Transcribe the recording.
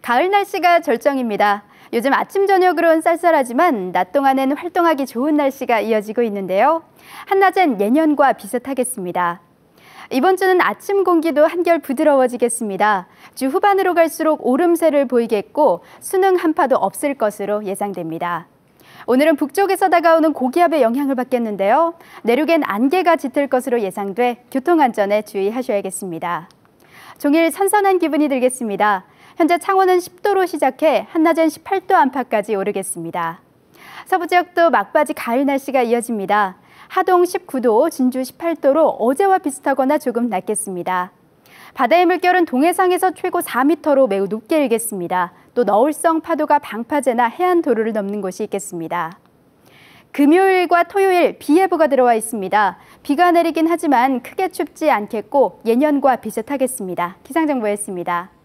가을 날씨가 절정입니다. 요즘 아침 저녁으론 쌀쌀하지만 낮 동안엔 활동하기 좋은 날씨가 이어지고 있는데요. 한낮엔 예년과 비슷하겠습니다. 이번 주는 아침 공기도 한결 부드러워지겠습니다. 주 후반으로 갈수록 오름세를 보이겠고 수능 한파도 없을 것으로 예상됩니다. 오늘은 북쪽에서 다가오는 고기압의 영향을 받겠는데요. 내륙엔 안개가 짙을 것으로 예상돼 교통안전에 주의하셔야겠습니다. 종일 선선한 기분이 들겠습니다. 현재 창원은 10도로 시작해 한낮엔 18도 안팎까지 오르겠습니다. 서부 지역도 막바지 가을 날씨가 이어집니다. 하동 19도, 진주 18도로 어제와 비슷하거나 조금 낮겠습니다. 바다의 물결은 동해상에서 최고 4m로 매우 높게 일겠습니다. 또 너울성 파도가 방파제나 해안 도로를 넘는 곳이 있겠습니다. 금요일과 토요일 비 예보가 들어와 있습니다. 비가 내리긴 하지만 크게 춥지 않겠고 예년과 비슷하겠습니다. 기상정보였습니다.